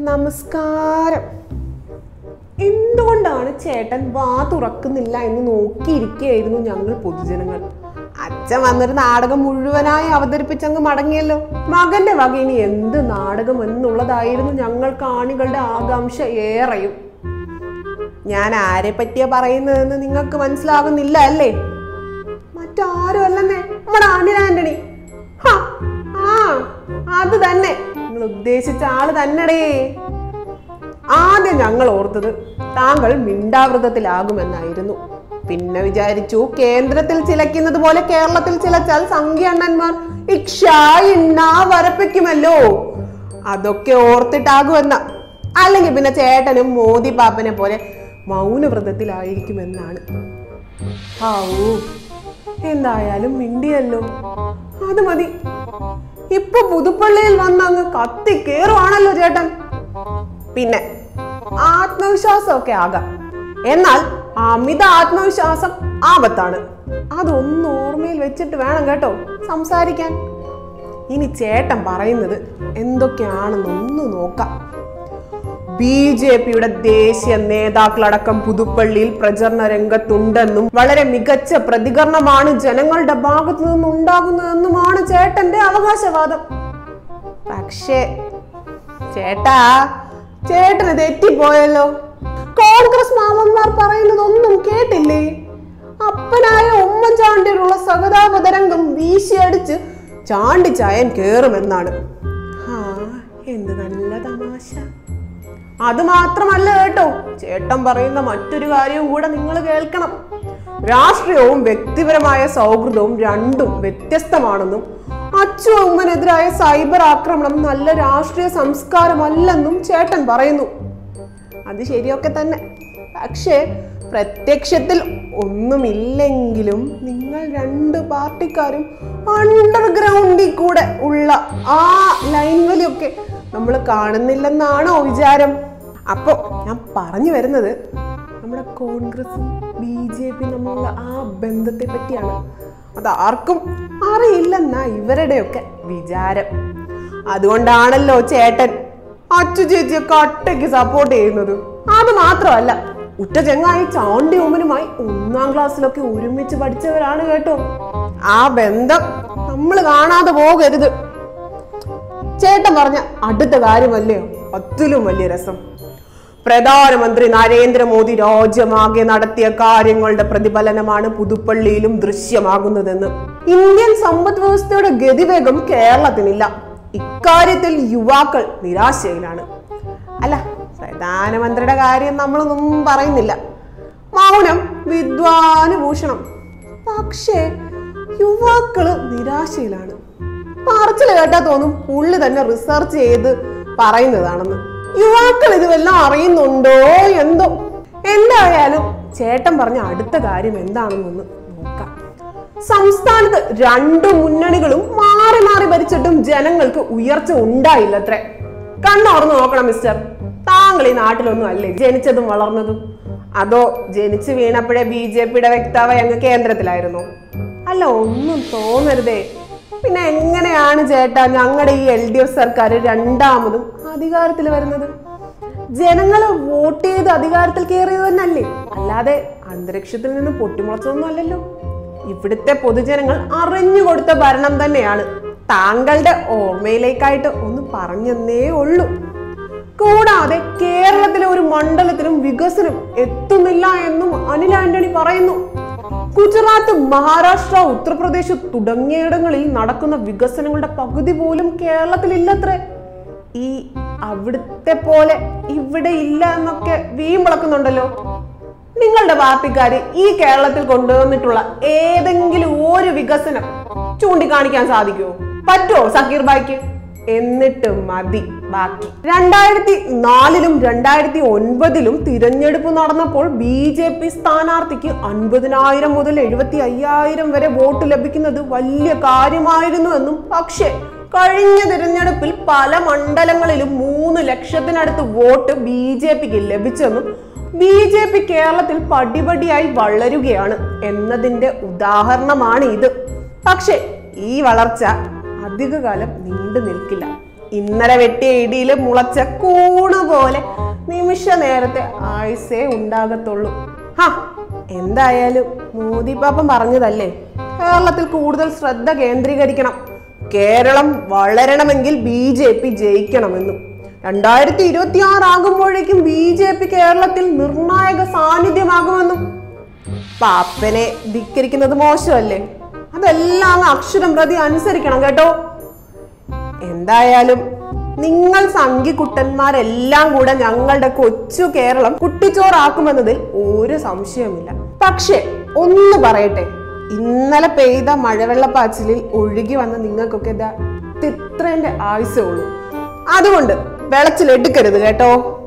നമസ്കാരം. എന്തുകൊണ്ടാണ് ചേട്ടൻ വാ തുറക്കുന്നില്ല എന്ന് നോക്കിയിരിക്കുകയായിരുന്നു ഞങ്ങൾ പൊതുജനങ്ങൾ. അച്ഛൻ വന്നൊരു നാടകം മുഴുവനായി അവതരിപ്പിച്ചങ്ങ് മടങ്ങിയല്ലോ. മകന്റെ വക ഇനി എന്ത് നാടകം എന്നുള്ളതായിരുന്നു ഞങ്ങൾ കാണികളുടെ ആകാംക്ഷ ഏറെയും. ഞാൻ ആരെ പറ്റിയാ പറയുന്നതെന്ന് നിങ്ങൾക്ക് മനസ്സിലാകുന്നില്ല അല്ലേ? മറ്റാരും അല്ലെന്നേ, നമ്മുടെ അനിൽ ആന്റണി. അത് തന്നെ, നിങ്ങൾ ഉദ്ദേശിച്ച ആള് തന്നെടേ. ആദ്യം ഞങ്ങൾ ഓർത്തത് താങ്കൾ മിണ്ടാവൃതത്തിലാകുമെന്നായിരുന്നു. പിന്നെ വിചാരിച്ചു കേന്ദ്രത്തിൽ ചിലയ്ക്കുന്നത് പോലെ കേരളത്തിൽ ചിലച്ചാൽ സംഖ്യണ്ണന്മാർ വരപ്പിക്കുമല്ലോ, അതൊക്കെ ഓർത്തിട്ടാകുമെന്ന. അല്ലെങ്കിൽ പിന്നെ ചേട്ടനും മോദി പാപ്പനെ പോലെ മൗനവ്രതത്തിലായിരിക്കുമെന്നാണ്. എന്തായാലും മിണ്ടിയല്ലോ, അത് മതി. ഇപ്പൊ പുതുപ്പള്ളിയിൽ വന്നങ്ങ് കത്തി കേറുവാണല്ലോ ചേട്ടൻ. പിന്നെ ആത്മവിശ്വാസമൊക്കെ ആകാം, എന്നാൽ അമിത ആത്മവിശ്വാസം ആപത്താണ്. അതൊന്ന് ഓർമ്മയിൽ വെച്ചിട്ട് വേണം കേട്ടോ സംസാരിക്കാൻ. ഇനി ചേട്ടൻ പറയുന്നത് എന്തൊക്കെയാണെന്നൊന്ന് നോക്കാം. BJPയുടെ ദേശീയ നേതാക്കളടക്കം പുതുപ്പള്ളിയിൽ പ്രചരണ രംഗത്തുണ്ടെന്നും വളരെ മികച്ച പ്രതികരണമാണ് ജനങ്ങളുടെ ഭാഗത്തു നിന്നുണ്ടാകുന്നതെന്നുമാണ് ചേട്ടന്റെ അവകാശവാദം. പക്ഷേ ചേട്ടന് തെറ്റിപ്പോയല്ലോ. കോൺഗ്രസ് മാമന്മാർ പറയുന്നതൊന്നും കേട്ടില്ലേ? അപ്പനായ ഉമ്മൻചാണ്ടിയുള്ള സഹതാപതരംഗം വീശിയടിച്ച് ചാണ്ടിച്ചായൻ കേറുമെന്നാണ്. എന്ത് നല്ല തമാശ. അത് മാത്രമല്ല കേട്ടോ, ചേട്ടൻ പറയുന്ന മറ്റൊരു കാര്യവും കൂടെ നിങ്ങൾ കേൾക്കണം. രാഷ്ട്രീയവും വ്യക്തിപരമായ സൗഹൃദവും രണ്ടും വ്യത്യസ്തമാണെന്നും അച്ചു ഉമ്മനെതിരായ സൈബർ ആക്രമണം നല്ല രാഷ്ട്രീയ സംസ്കാരമല്ലെന്നും ചേട്ടൻ പറയുന്നു. അത് ശരിയൊക്കെ തന്നെ. പക്ഷേ പ്രത്യക്ഷത്തിൽ ഒന്നുമില്ലെങ്കിലും നിങ്ങൾ രണ്ട് പാർട്ടിക്കാരും അണ്ടർഗ്രൗണ്ടിൽ കൂടെ ഉള്ള ആ ലൈൻ വലിയൊക്കെ നമ്മൾ കാണുന്നില്ലെന്നാണോ വിചാരം? അപ്പോ ഞാൻ പറഞ്ഞു വരുന്നത് നമ്മുടെ കോൺഗ്രസും BJP തമ്മിലുള്ള ആ ബന്ധത്തെ പറ്റിയാണ്. അത് ആർക്കും അറിയില്ലെന്നാ ഇവരുടെയൊക്കെ വിചാരം. അതുകൊണ്ടാണല്ലോ ചേട്ടൻ അച്ചു ചേച്ചിയെ കട്ടയ്ക്ക് സപ്പോർട്ട് ചെയ്യുന്നത്. അത് മാത്രമല്ല, ഉറ്റ ചെങ്ങായി ചാണ്ടി ഉമ്മനുമായി 1ാം ക്ലാസ്സിലൊക്കെ ഒരുമിച്ച് പഠിച്ചവരാണ് കേട്ടോ. ആ ബന്ധം നമ്മൾ കാണാതെ പോകരുത്. ചേട്ടൻ പറഞ്ഞ അടുത്ത കാര്യമല്ലേ അതിലും വലിയ രസം. പ്രധാനമന്ത്രി നരേന്ദ്രമോദി രാജ്യമാകെ നടത്തിയ കാര്യങ്ങളുടെ പ്രതിഫലനമാണ് പുതുപ്പള്ളിയിലും ദൃശ്യമാകുന്നതെന്ന്. ഇന്ത്യൻ സമ്പദ് വ്യവസ്ഥയുടെ ഗതിവേഗം കേരളത്തിനില്ല. ഇക്കാര്യത്തിൽ യുവാക്കൾ നിരാശയിലാണ്. അല്ല, പ്രധാനമന്ത്രിയുടെ കാര്യം നമ്മളൊന്നും പറയുന്നില്ല, മൗനം വിദ്വാനുഭൂഷണം. പക്ഷേ യുവാക്കള് നിരാശയിലാണ്. പറച്ചില് കേട്ടാ തോന്നും പുള്ളി തന്നെ റിസർച്ച് ചെയ്ത് പറയുന്നതാണെന്ന്. യുവാക്കൾ ഇതുവെല്ലാം അറിയുന്നുണ്ടോ എന്തോ. എന്തായാലും ചേട്ടൻ പറഞ്ഞ അടുത്ത കാര്യം എന്താണെന്നൊന്ന് നോക്കാം. സംസ്ഥാനത്ത് 2 മുന്നണികളും മാറി മാറി ഭരിച്ചിട്ടും ജനങ്ങൾക്ക് ഉയർച്ച ഉണ്ടായില്ലത്രേ. കണ്ണോർന്ന് നോക്കണം മിസ്റ്റർ. താങ്കൾ ഈ നാട്ടിലൊന്നും അല്ലേ ജനിച്ചതും വളർന്നതും? അതോ ജനിച്ചു വീണപ്പോഴേ BJPയുടെ വക്താവായി അങ്ങ് കേന്ദ്രത്തിലായിരുന്നു? അല്ല, ഒന്നും തോന്നരുതേ. പിന്നെ എങ്ങനെയാണ് ചേട്ടാ ഞങ്ങളുടെ ഈ LDF സർക്കാർ രണ്ടാമതും അധികാരത്തിൽ വരുന്നത്? ജനങ്ങൾ വോട്ട് ചെയ്ത് അധികാരത്തിൽ കയറിയത് തന്നെയല്ലേ, അല്ലാതെ അന്തരീക്ഷത്തിൽ നിന്ന് പൊട്ടിമുളച്ചൊന്നും അല്ലല്ലോ. ഇവിടുത്തെ പൊതുജനങ്ങൾ അറിഞ്ഞുകൊടുത്ത ഭരണം തന്നെയാണ്. താങ്കളുടെ ഓർമ്മയിലേക്കായിട്ട് ഒന്ന് പറഞ്ഞെന്നേ ഉള്ളൂ. കൂടാതെ കേരളത്തിലെ ഒരു മണ്ഡലത്തിലും വികസനം എത്തുന്നില്ല എന്നും അനിൽ ആന്റണി പറയുന്നു. ഗുജറാത്ത്, മഹാരാഷ്ട്ര, ഉത്തർപ്രദേശ് തുടങ്ങിയിടങ്ങളിൽ നടക്കുന്ന വികസനങ്ങളുടെ പകുതി പോലും കേരളത്തിലില്ലത്രേ. ഈ അവിടുത്തെ പോലെ ഇവിടെ ഇല്ല എന്നൊക്കെ വീമ്പിളക്കുന്നുണ്ടല്ലോ. നിങ്ങളുടെ പാർട്ടിക്കാര് ഈ കേരളത്തിൽ കൊണ്ടുവന്നിട്ടുള്ള ഏതെങ്കിലും ഒരു വികസനം ചൂണ്ടിക്കാണിക്കാൻ സാധിക്കുമോ? പറ്റുമോ സക്കീർ ബായിക്ക്? എന്നിട്ട് മതി ബാക്കി. 2004-ലും 2009-ലും തിരഞ്ഞെടുപ്പ് നടന്നപ്പോൾ BJP സ്ഥാനാർത്ഥിക്ക് 50,000 മുതൽ 75,000 വരെ വോട്ട് ലഭിക്കുന്നത് വലിയ കാര്യമായിരുന്നു എന്നും, പക്ഷേ കഴിഞ്ഞ തിരഞ്ഞെടുപ്പിൽ പല മണ്ഡലങ്ങളിലും 3 ലക്ഷത്തിനടുത്ത് വോട്ട് BJPക്ക് ലഭിച്ചെന്നും BJP കേരളത്തിൽ പടിപടിയായി വളരുകയാണ് എന്നതിന്റെ ഉദാഹരണമാണ് ഇത്. പക്ഷേ ഈ വളർച്ച അധികകാലം നീണ്ടു നിൽക്കില്ല. ഇന്നലെ വെട്ടിയ ഇടിയിൽ മുളച്ച കൂണ് പോലെ നിമിഷ നേരത്തെ ആയുസേ ഉണ്ടാകത്തുള്ളൂ. എന്തായാലും മോദി പാപ്പൻ പറഞ്ഞതല്ലേ, കേരളത്തിൽ കൂടുതൽ ശ്രദ്ധ കേന്ദ്രീകരിക്കണം, കേരളം വളരണമെങ്കിൽ BJP ജയിക്കണമെന്നും 2026 ആകുമ്പോഴേക്കും BJP കേരളത്തിൽ നിർണായക സാന്നിധ്യമാകുമെന്നും. പാപ്പനെ ധിക്കരിക്കുന്നത് മോശമല്ലേ? അതെല്ലാം അക്ഷരം പ്രതി അനുസരിക്കണം കേട്ടോ. എന്തായാലും നിങ്ങൾ സംഘിക്കുട്ടന്മാരെല്ലാം കൂടെ ഞങ്ങളുടെ കൊച്ചു കേരളം കുട്ടിച്ചോറാക്കുമെന്നതിൽ ഒരു സംശയമില്ല. പക്ഷെ ഒന്ന് പറയട്ടെ, ഇന്നലെ പെയ്ത മഴവെള്ളപ്പാച്ചിലിൽ ഒഴുകി വന്ന നിങ്ങൾക്കൊക്കെ ഇത്രേന്റെ ആയുസേ ഉള്ളൂ. അതുകൊണ്ട് വെളച്ചിലെടുക്കരുത് കേട്ടോ.